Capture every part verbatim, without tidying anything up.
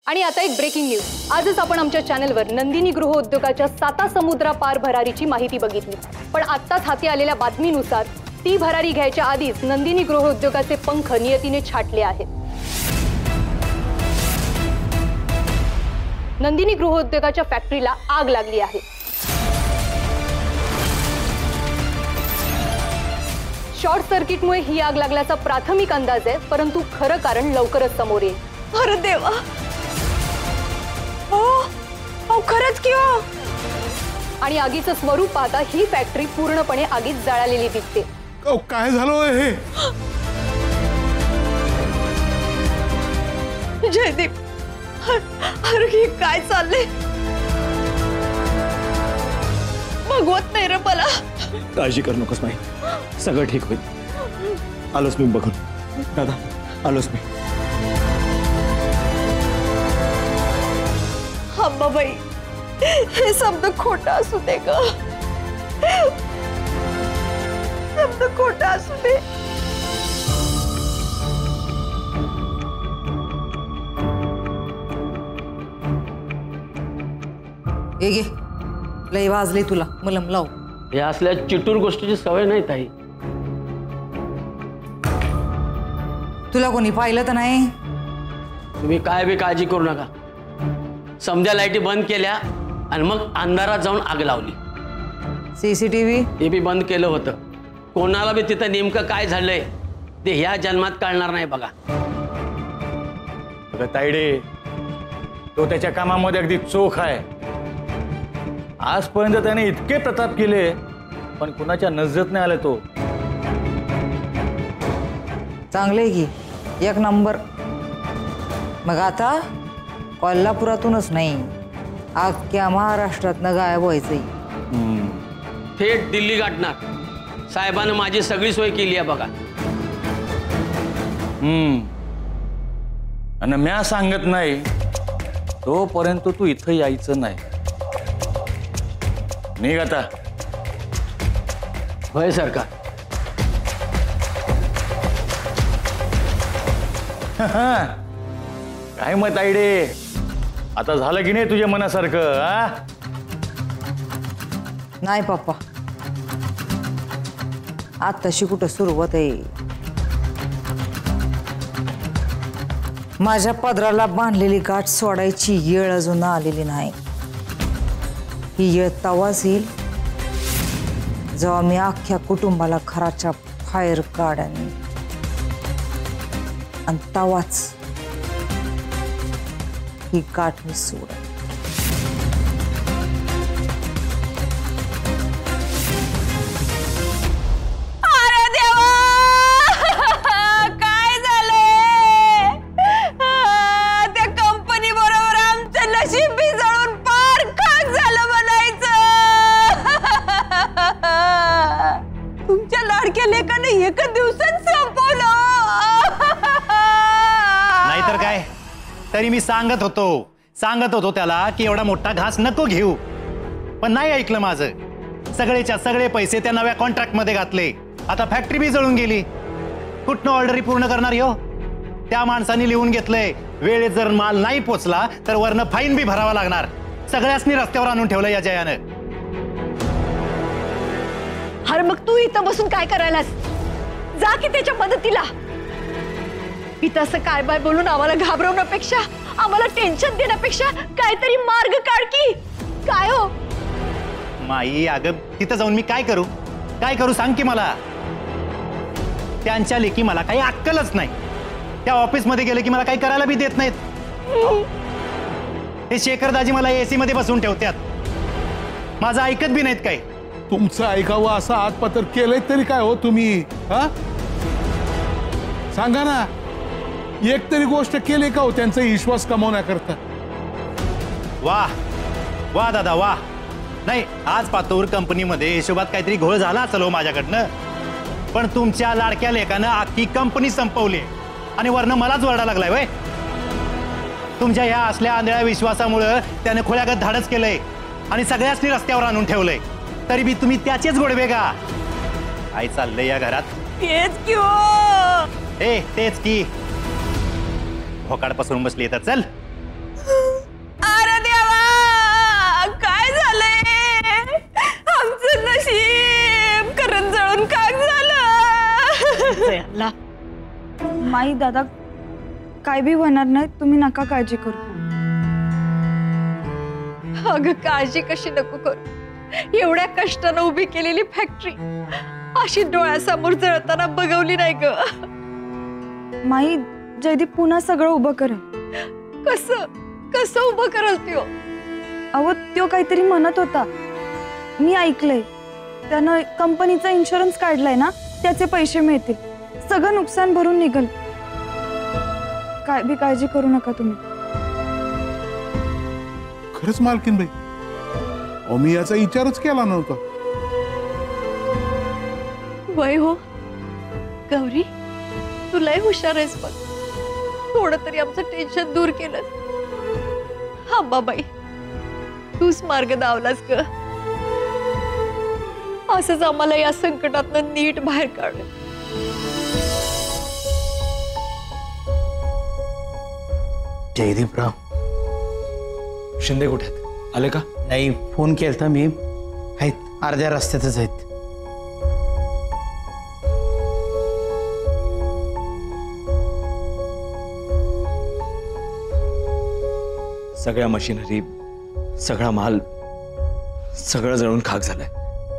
आणि आता एक ब्रेकिंग न्यूज। आजच आपण आमच्या चॅनलवर नंदिनी गृह उद्योगाच्या साता समुद्रापार भरारीची माहिती बघितली, पण आत्ताच हाती आलेल्या बातमीनुसार ती भरारी घ्यायच्या आधीच नंदिनी गृह उद्योगाचे पंख नियतीने छाटले आहेत। नंदिनी गृह उद्योगाच्या फॅक्टरीला आग लागली आहे। शॉर्ट सर्किटमुळे ही आग लागल्याचा प्राथमिक अंदाज आहे, परंतु खरं कारण लवकरच समोर येईल। अरे देवा, ओ ओ खरंच की हो। आणि आगीचं स्वरूप पाहता ही फॅक्टरी पूर्णपणे आगीत जळालेली दिसते। काय झालं हे? जयदीप, अरे काय चाललंय? भगवत नाही रे मला। काळजी करू नकोस माई, सगळं ठीक होईल। आलोच मी बघून। दादा आलोच मी। अंबाबाई, हे शब्द खोटा असू दे ग, शब्द खोटा असू दे। हे घे, लय वाजले तुला, मलम लाव। हे असल्या चिटूर गोष्टीची सवय नाही ताई। तुला कोणी पाहिलं तर नाही? तुम्ही काय बी काळजी करू नका। समजा लाईटी बंद केल्या आणि मग अंधारात जाऊन आग लावली। सीसीटीव्ही ते बी बंद केलं होतं। कोणाला बी तिथं नेमकं काय झालंय ते ह्या जन्मात कळणार नाही बघा। अगं तायडे, तो त्याच्या कामामध्ये अगदी चोख आहे। आजपर्यंत त्याने इतके प्रताप केले, पण कुणाच्या नजरेत नाही आला तो। चांगले की, एक नंबर। मग आता कोल्हापुरातूनच नाही, अख्ख्या महाराष्ट्रातनं गायब व्हायचंय। थेट दिल्ली गाठणार। साहेबांनी माझी सगळी सोय केली आहे बघा। हम्म आणि म्या सांगत नाही तोपर्यंत तू इथं यायचं नाही। निघ आता। होय सरकार। काय मत आईडे, आता झालं की नाही तुझ्या मनासारखं? आ नाही पप्पा, आत्ताशी कुठं सुरुवात आहे। माझ्या पदराला बांधलेली गाठ सोडायची येळ अजून आलेली नाही। ही येळ तवाच येईल जेव्हा मी अख्ख्या कुटुंबाला घराच्या बाहेर काढेन, आणि तवाच ही गाठ मी सोडेन। एकच दिवसात संपवलं। नाहीतर काय, तरी मी सांगत होतो सांगत होतो त्याला की एवढा मोठा घास नको घेऊ, पण नाही ऐकलं माझं। सगळेच्या सगळे पैसे त्या नव्या कॉन्ट्रॅक्ट मध्ये घातले। आता फॅक्टरी बी जळून गेली। कुठनं ऑर्डरी पूर्ण करणार हो? त्या माणसाने लिहून घेतलंय, वेळेत जर माल नाही पोचला तर वरनं फाईन बी भरावा लागणार। सगळ्यांनी रस्त्यावर आणून ठेवलं या जयानं। अरे मग तू इथं बसून काय करायलास? जा की त्याच्या मदतीला। मी तसं काय बाय बोलून आम्हाला घाबरवण्यापेक्षा, आम्हाला टेन्शन देण्यापेक्षा काहीतरी मार्ग काढ की। काय हो माई, अगं तिथं जाऊन मी काय करू? काय करू सांग की मला? त्यांच्या लेकी मला काही अक्कलच नाही। त्या ऑफिस मध्ये गेले की मला काही करायला बी देत नाहीत। ते शेखर दाजी मला एसी मध्ये बसून ठेवतात, माझं ऐकत बी नाहीत काही। तुमचं ऐकावं असं आतपत्र केलंय तरी काय हो तुम्ही? हा सांगा ना, एक तरी गोष्ट केली का हो त्यांचा विश्वास कमवण्याकरता? वाह वाह दादा वाह। नाही, आज पातूर कंपनीमध्ये हिशोबात काहीतरी घोळ झाला असेल हो माझ्याकडनं, पण तुमच्या लाडक्या लेकानं अख्खी कंपनी संपवली आणि वरनं मलाच वरडा लागलाय वय। तुमच्या ह्या असल्या आंधळ्या विश्वासामुळे त्याने खोळ्यागत धाडस केलंय आणि सगळ्यांनी रस्त्यावर आणून ठेवलंय। तरी बी तुम्ही त्याचेच गोडवे का? काय चाललंय या घरात? तेच क्यों? ए तेच की भोकाड पसरून बसली तर चल करायचं यांना. माई दादा काय बी होणार नाही, तुम्ही नका काळजी करू. अगं काळजी कशी नको करू, एवढ्या कष्टानं उभी केलेली फॅक्टरी अशी डोळ्यासमोर जळताना बघवली नाही ग. माई जयदीप पुन्हा सगळं उभं करेल. कसं कसं उभं करल त्यो? अहो त्यो काहीतरी म्हणत होता, मी ऐकलंय. त्यानं कंपनीचा इन्शुरन्स काढलाय ना, त्याचे पैसे मिळतील, सगळं नुकसान भरून निघल. काय बी काळजी करू नका तुम्ही. खरंच मालकीन बाई, अहो मी याचा विचारच केला नव्हता. वय हो गौरी, तू लय हुशार आहेस बघ. थोडं तरी आमचं टेन्शन दूर केलं. हा बाबाई, तूच मार्ग दावलास ग. असंच आम्हाला या संकटातनं नीट बाहेर काढ. जयदीपराव शिंदे कुठे आहेत? आले का? नाही, फोन केलता मी. आहेत, अर्ध्या रस्त्यातच आहेत. सगळ्या मशिनरी, सगळा माल, सगळं जळून खाक झालंय.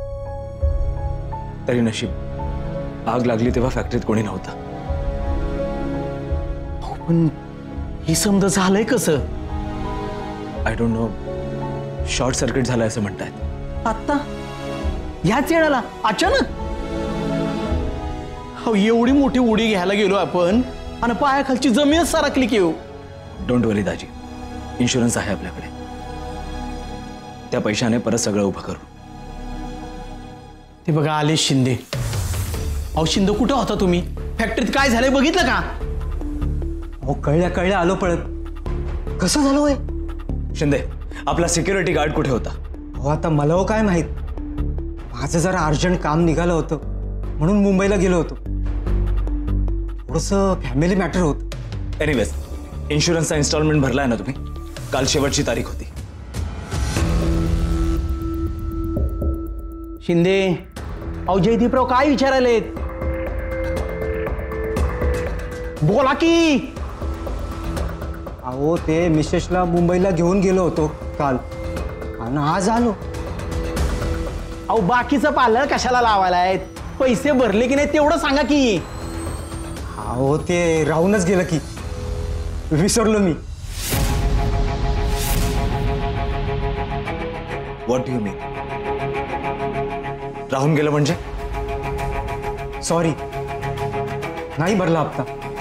तरी नशीब आग लागली तेव्हा फॅक्टरीत कोणी नव्हता. पण ही समजा झालंय कसं? I don't know. Short circuit झालंय असं म्हणतायत. आता ह्याच वेळेला अचानक? हो, एवढी मोठी उडी घ्यायला गेलो आपण आणि पायाखालची जमीनच सरकली की. डोंट वरी दाजी, इन्शुरन्स आहे आपल्याकडे. त्या पैशाने परत सगळं उभं करू. ते बघा आले शिंदे. अहो शिंदे, कुठं होता तुम्ही? फॅक्टरीत काय झालंय बघितलं का? अहो कळल्या कळल्या आलो पळत. कसं झालं होय? शिंदे, आपला सिक्युरिटी गार्ड कुठे होता? हो आता मला हो काय माहित. माझं जरा अर्जंट काम निघालं होतं म्हणून मुंबईला गेलो होतो. थोडंसं फॅमिली मॅटर होत. एनिवेज, इन्शुरन्सचा इन्स्टॉलमेंट भरलाय ना तुम्ही? काल शेवटची तारीख होती. शिंदे, अहो जयदीपराव काय विचारायलेत? बोला की. अहो ते मिसेसला मुंबईला घेऊन गेलो होतो काल आणि आज आलो. अहो बाकीचं पार्लर कशाला लावायला आहेत? पैसे भरले की नाही तेवढं सांगा की. अहो ते राहूनच गेलं की, विसरलो मी. What do you mean? राहून गेलं म्हणजे? सॉरी, नाही भरला हप्ता.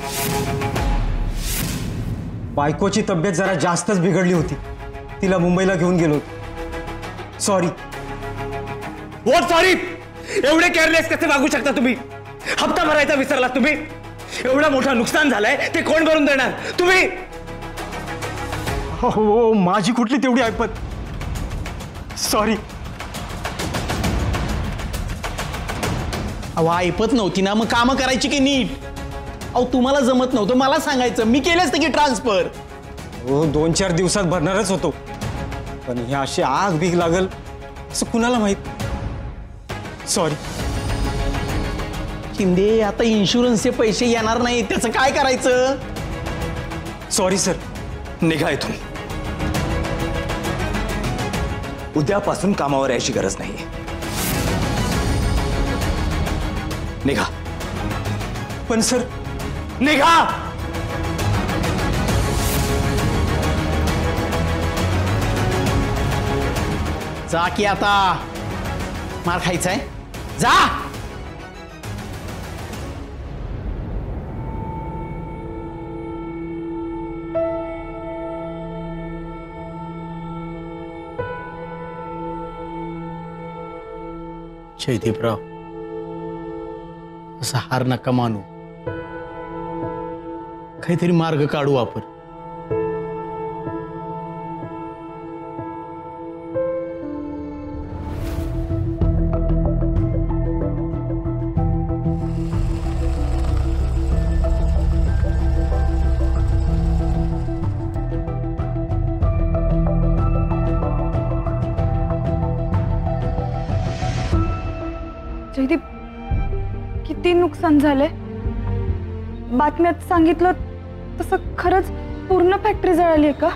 बायकोची तब्येत जरा जास्तच बिघडली होती, तिला मुंबईला घेऊन गेलो. सॉरी. What sorry? एवढे केअरलेस कसे वागू शकता तुम्ही? हप्ता भरायचा विसरलात तुम्ही? एवढं मोठं नुकसान झालंय ते कोण भरून देणार? तुम्ही? हो, माझी कुठली तेवढी ऐपत. सॉरी. अहो ऐपत नव्हती ना, मग कामं करायची की नीट? अहो तुम्हाला जमत नव्हतं, मला सांगायचं, मी केले असते की ट्रान्सफर. हो दोन चार दिवसात भरणारच होतो, पण हे अशी आग बीग लागल असं कुणाला माहित. सॉरी. शिंदे, आता इन्शुरन्सचे पैसे येणार नाही, त्याचं काय करायचं? Sorry sir. निघा इथून. उद्यापासून कामावर यायची गरज नाहीये. निघा. पण सर. निघा. जा की आता. मार खायचाय, जा. जयदीपराव, असा हार नका मानू. काहीतरी मार्ग काढू आपण. जयदीप, किती नुकसान झालंय. बातम्यात सांगितलं तसं खरंच पूर्ण फॅक्टरी जळाली आहे का?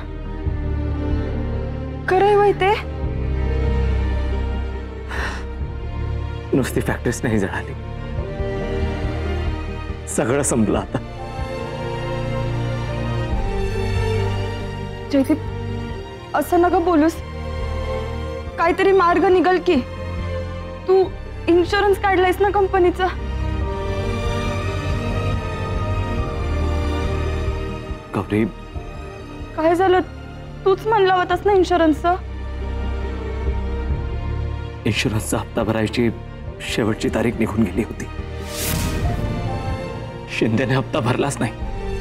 खरं आहे वय ते? नुसती फॅक्टरीच नाही जळाली, सगळं संपलं आता. जयदीप असं नका बोलूस, काहीतरी मार्ग निघल की. तू इन्शुरन्स काढलायस ना कंपनीचा? गौरी, काय झालं? तूच म्हणला होतास ना इन्शुरन्सचं. इन्शुरन्सचा हप्ता भरायची शेवटची तारीख निघून गेली होती. शिंदेने हप्ता भरलाच नाही.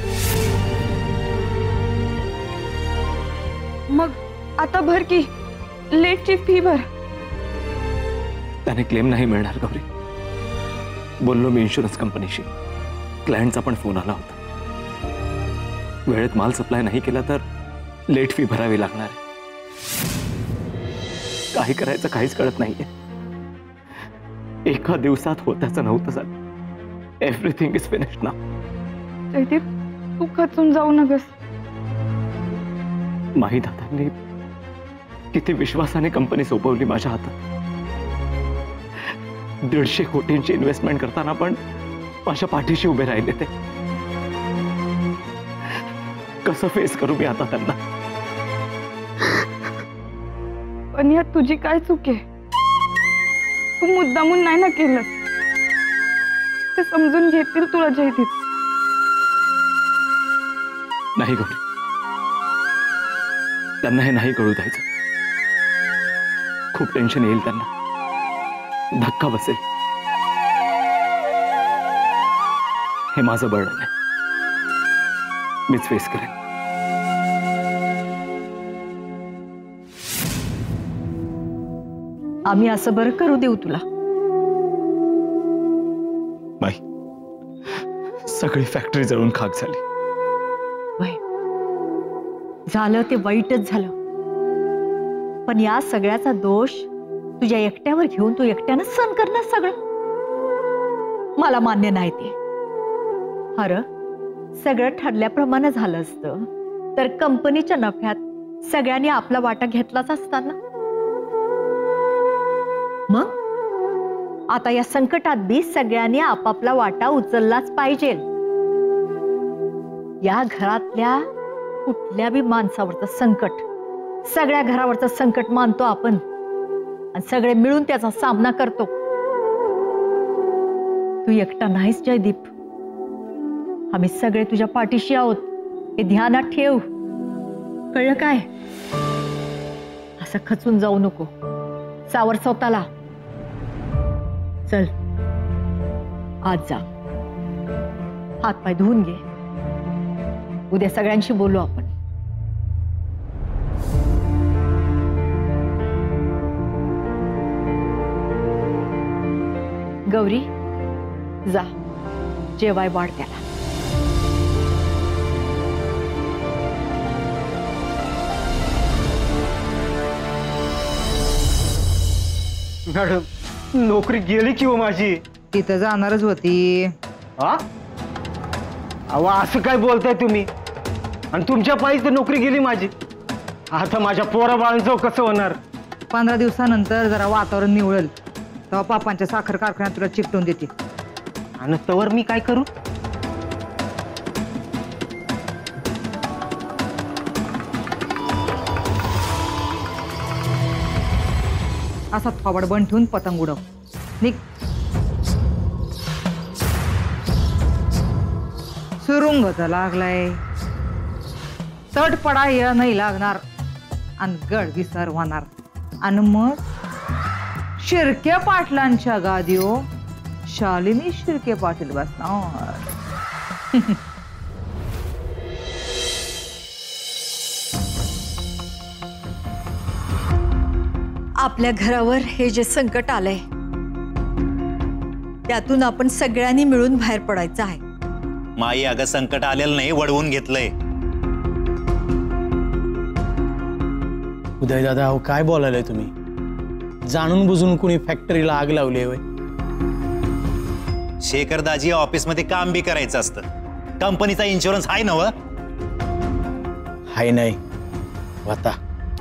मग आता भर की, लेटची फी भर. त्याने क्लेम नाही मिळणार गौरी. बोललो मी इन्शुरन्स कंपनीशी, क्लायंटचा पण फोन आला होता. वेळेत माल सप्लाय नाही केला तर लेट फी भरावी लागणार आहे. काही करायचं काहीच कळत नाहीये. एका दिवसात होत्याचं नव्हतं झालं. Everything is finished now. Jaydeep तू खचून जाऊ नकस. माही दादांनी किती विश्वासाने कंपनी सोपवली माझ्या हातात. दीडशे कोटींची इन्व्हेस्टमेंट करताना पण माझ्या पाठीशी उभे राहिले ते. कसं फेस करू मी आता त्यांना? पण यात तुझी काय चूक आहे? तू मुद्दामून नाही ना केलं. ते समजून घेतील तुला जयदीप. नाही गौरी, त्यांना हे नाही कळू द्यायचं. खूप टेन्शन येईल त्यांना, धक्का बसेल. हे माझं बर्डन आहे, मीच फेस करेन. आम्ही असं बरं करू देऊ तुला? बाई, सगळी फॅक्टरी जळून खाक झाली. वय झालं ते वाईटच झालं, पण या सगळ्याचा दोष तुझ्या एकट्यावर घेऊन तू एकट्यानं सहन करणं सगळं मला मान्य नाही. ते अरे सगळं ठरल्याप्रमाणे झालं असतं तर कंपनीच्या नफ्यात सगळ्यांनी आपला वाटा घेतलाच असता ना. मग आता या संकटात बी सगळ्यांनी आपापला वाटा उचललाच पाहिजे. या घरातल्या कुठल्या बी माणसावरचं संकट सगळ्या घरावरचं संकट मानतो आपण आणि सगळे मिळून त्याचा सामना करतो. तू एकटा नाहीस जयदीप. आम्ही सगळे तुझ्या पाठीशी आहोत, हे ध्यानात ठेव. कळलं काय? असं खचून जाऊ नको. सावर स्वतःला. चल आज जा, हातपाय धुवून घे. उद्या सगळ्यांशी बोलू आपण. गौरी जा, जेवाय वाढ त्याला. मॅडम, नोकरी गेली की हो माझी? तिथं जाणारच होती. हा? अहो असं काय बोलताय तुम्ही? आणि तुमच्या पायीच तर नोकरी गेली माझी. आता माझ्या पोरा बाळांचं कसं होणार? पंधरा दिवसानंतर जरा वातावरण निवळल तेव्हा पापांच्या साखर कारखान्यात तुला चिकटून देते. आणि तवर मी काय करू? असा थोबड बंद ठेवून पतंग उडव. निघ. सुरुंगच लागलाय. तट पडा या नाही लागणार आणि गड विसर होणार. आणि मग शिर्के पाटलांच्या गादीओ शालिनी शिर्के पाटील बसणार. आपल्या घरावर हे जे संकट आलंय त्यातून आपण सगळ्यांनी मिळून बाहेर पडायचं आहे. माई, अगं संकट आलेलं नाही, वडवून घेतलंय. उदय दादा, अहो काय बोलायलाय तुम्ही? जाणून बुजून कुणी फॅक्टरीला आग लावली आहे? शेखर दाजी ऑफिस मध्ये काम बी करायचं असतं, कंपनीचा इन्शुरन्स आहे ना? हाय नाही होता.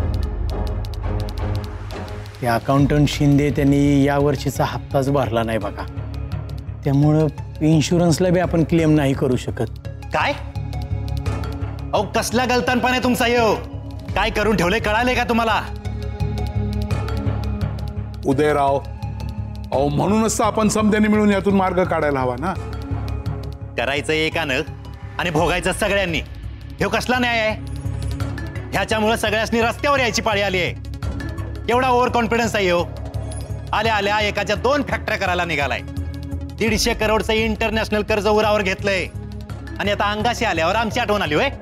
ते अकाउंटंट शिंदे त्यांनी या वर्षीचा हप्ताच भरला नाही बघा, त्यामुळं इन्शुरन्सला बी आपण क्लेम नाही करू शकत. काय? अहो कसला गलतानपण आहे तुमचा यो? काय करून ठेवले कळाले का तुम्हाला? उदयराव, अहो म्हणूनच तर आपण समध्याने मिळून यातून मार्ग काढायला हवा ना. करायचं एकानं आणि भोगायचं सगळ्यांनी, हे कसला न्याय आहे? ह्याच्यामुळे सगळ्यांनी रस्त्यावर यायची पाळी आली आहे. एवढा ओव्हर कॉन्फिडन्स आहे हो. आल्या आल्या एकाच्या दोन फॅक्टऱ्या करायला निघालाय. दीडशे करोडचं इंटरनॅशनल कर्ज उरावर घेतलंय आणि आता अंगाशी आल्यावर आमची आठवण आली होय.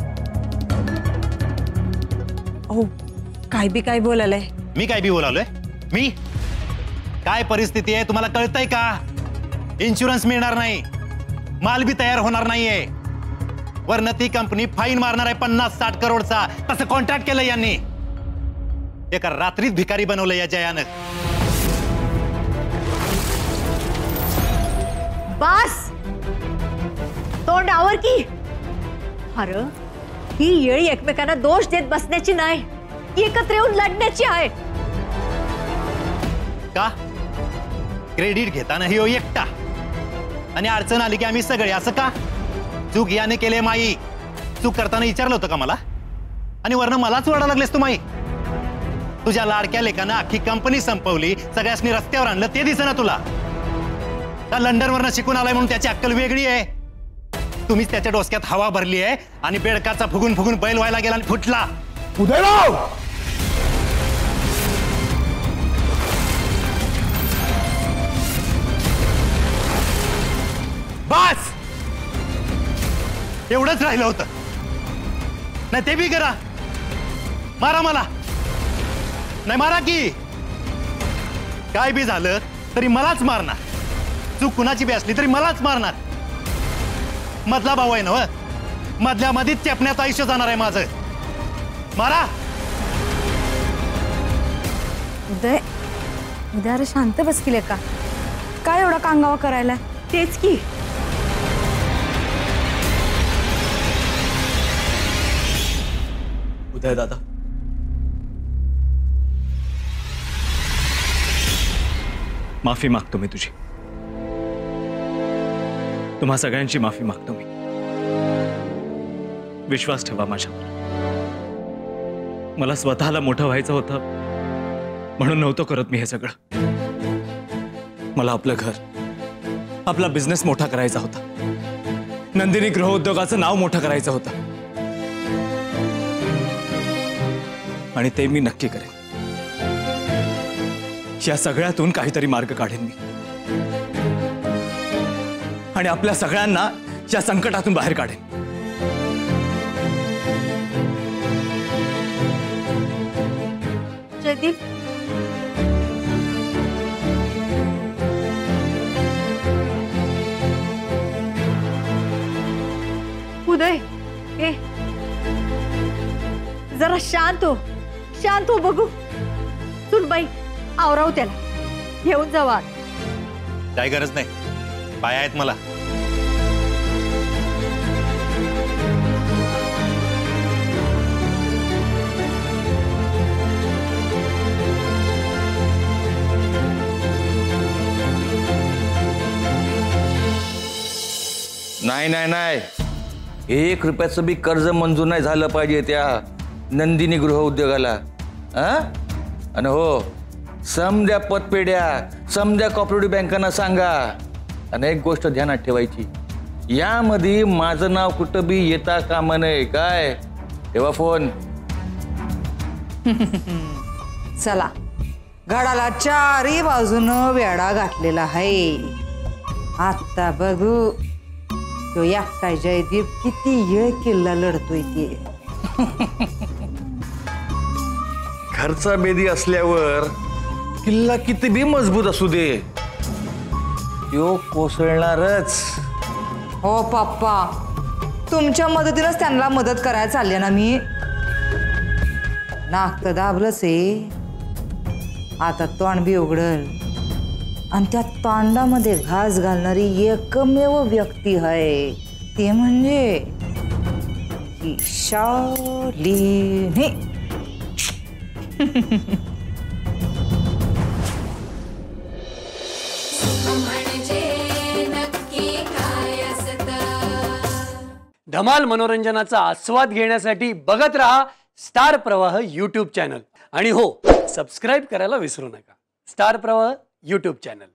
हो, काय बी काय बोलायलाय? मी काय बी बोलावलोय? मी काय परिस्थिती आहे तुम्हाला कळतंय का? इन्शुरन्स मिळणार नाही, माल बी तयार होणार नाहीये, वरनं ती कंपनी फाईन मारणार आहे पन्नास साठ करोडचा. तसं कॉन्ट्रॅक्ट केलं यांनी. एका रात्रीत भिकारी बनवलं या जयानं. बस तोंड आवर की. अरे ही येळी एकमेकांना दोष देत बसण्याची नाही, एकत्र येऊन लढण्याची आहे. का? क्रेडिट घेताना ही एकटा आणि अडचण आली की आम्ही सगळे, असं का? चूक याने केले माई. चूक करताना विचारलं होतं का मला? आणि वरनं मलाच ओरडा लागलेस तू माई. तुझ्या लाडक्या लेकानं अख्खी कंपनी संपवली, सगळ्यांनी रस्त्यावर आणलं, ते दिसेना तुला? का लंडन वरनं शिकून आलाय म्हणून त्याची अक्कल वेगळी आहे? तुम्हीच त्याच्या डोसक्यात हवा भरली आहे आणि बेडकाचा फुगून फुगून बैल व्हायला गेला आणि फुटला. उदयराव, बस एवढंच राहिलं होतं. नाही ते बी करा. मारा मला, नाही मारा की. काय बी झालं तरी मलाच मारणार. चूक कुणाची बी असली तरी मलाच मारणार. मधला भाऊ आहे ना, मधल्या मधीच चेपण्याचं आयुष्य जाणार आहे माझं. मारा. उदय, उदय अरे शांत बस केले का? काय एवढा कांगावा करायला? तेच की. उदय दादा, माफी मागतो मी तुझी. तुम्हा सगळ्यांची माफी मागतो मी. विश्वास ठेवा माझ्यावर. मला स्वतःला मोठं व्हायचं होतं म्हणून नव्हतं करत मी हे सगळं. मला आपलं घर, आपला बिझनेस मोठा करायचा होता. नंदिनी गृहउद्योगाचं नाव मोठं करायचं होतं आणि ते मी नक्की करेन. या सगळ्यातून काहीतरी मार्ग काढेन मी आणि आपल्या सगळ्यांना या संकटातून बाहेर काढेन. जयदीप, उदय, ए जरा शांत हो, शांत हो. बघू सुन बाई, आवराव त्याला, घेऊन जावा. काय गरज नाही, पाय आहेत मला. नाही नाही नाही, एक रुपयाचं बी कर्ज मंजूर नाही झालं पाहिजे त्या नंदिनी गृह उद्योगाला. आणि हो, समद्या पतपेढ्या, समद्या कॉपरेटिव्ह बँकांना सांगा. आणि एक गोष्ट ध्यानात ठेवायची, यामध्ये माझं नाव कुठं बी येता कामा नये. काय? ठेवा फोन. चला, गडाला चारी बाजूनं वेडा घातलेला आहे. आता बघू तो एकटा जयदीप किती येळ किल्ला लढतोय ते. घरचा बेदी असल्यावर किल्ला किती बी मजबूत असू दे, तो कोसळणारच. हो पप्पा, तुमच्या मदतीनंच त्यांना मदत करायला चालले ना मी. नाक तर दाबलंच आहे, आता तोंड बी उघडल. आणि त्या तोंडामध्ये घास घालणारी एकमेव व्यक्ती आहे ते म्हणजे ही शालिनी. धमाल मनोरंजनाचा आस्वाद घेण्यासाठी बघत रहा स्टार प्रवाह यूट्यूब चॅनल. आणि हो, सबस्क्राईब करायला विसरू नका. स्टार प्रवाह यूट्यूब चॅनल.